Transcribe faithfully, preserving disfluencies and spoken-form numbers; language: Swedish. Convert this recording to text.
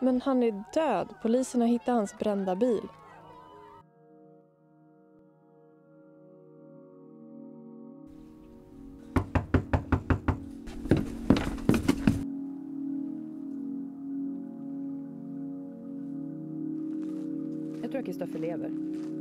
Men han är död. Polisen har hittat hans brända bil. Jag tror att Kristoffer lever.